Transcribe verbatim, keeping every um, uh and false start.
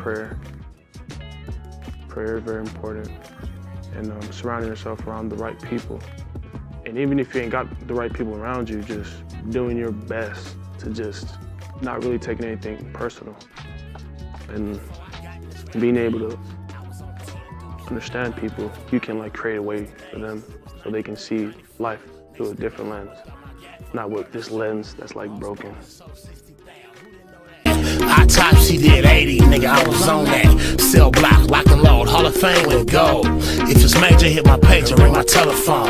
prayer. Prayer is very important. And um, surrounding yourself around the right people. And even if you ain't got the right people around you, just doing your best to just not really taking anything personal. And being able to understand people, you can like create a way for them so they can see life through a different lens. Not with this lens that's like broken. I type she did eighty, nigga, I was on that. Cell block, lock and load, Hall of Fame with gold. If it's major, hit my page and ring my telephone.